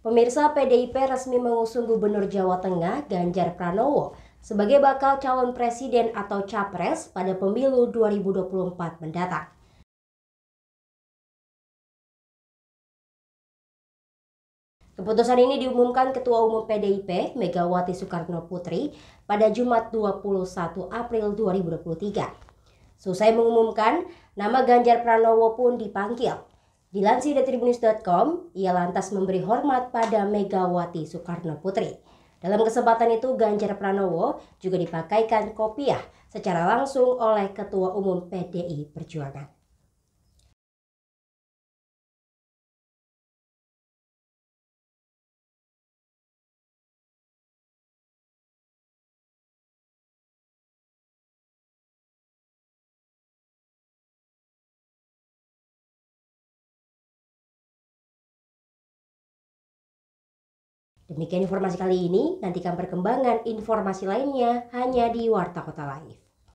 Pemirsa, PDIP resmi mengusung Gubernur Jawa Tengah Ganjar Pranowo sebagai bakal calon presiden atau capres pada pemilu 2024 mendatang. Keputusan ini diumumkan Ketua Umum PDIP Megawati Soekarnoputri pada Jumat 21 April 2023. Selesai mengumumkan, nama Ganjar Pranowo pun dipanggil. Dilansir dari tribunnews.com, ia lantas memberi hormat pada Megawati Soekarnoputri. Dalam kesempatan itu, Ganjar Pranowo juga dipakaikan kopiah secara langsung oleh Ketua Umum PDI Perjuangan. Demikian informasi kali ini, nantikan perkembangan informasi lainnya hanya di Warta Kota Live.